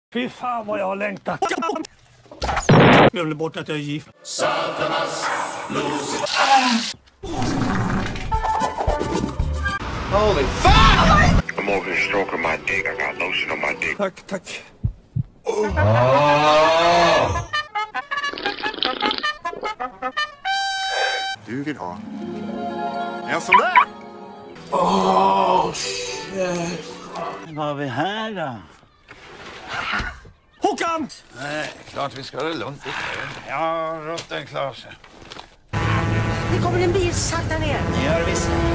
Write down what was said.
Fy fan vad jag har längtat. Glömde bort att jag är gift. Holy fuck! I'm over here stroking my dick. I got lotion on my dick. Tack. Du vill ha en sån där? Shit. Vad har vi här då? HÅKAN! Nej, klart vi ska ha det lugnt. Ja, rotten klarar sig. Det kommer en bil, sakta ner. Gör vi så.